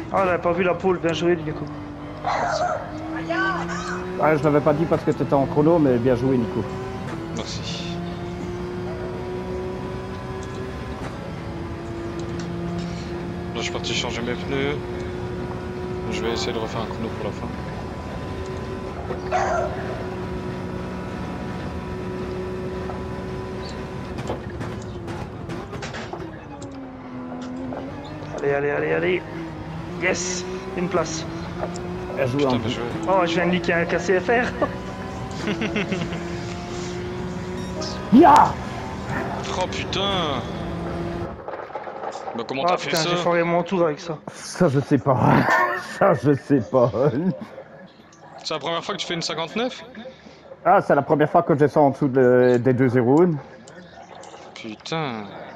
Ah, on n'avait pas vu la poule, bien joué du coup. Ah, je l'avais pas dit parce que t'étais en chrono, mais bien joué, Nico. Merci. Là, je suis parti changer mes pneus. Je vais essayer de refaire un chrono pour la fin. Allez, allez, allez, allez. Yes, une place. Bien joué, Putain, hein. bien joué. Oh, je viens de niquer un KCFR. Ya. Oh putain! Bah comment Ah t'as fait putain, ça? j'ai foiré mon tour avec ça. Ça, je sais pas. Ça, je sais pas. C'est la première fois que tu fais une 59? Ah, c'est la première fois que je descends en dessous des 2-0. Putain.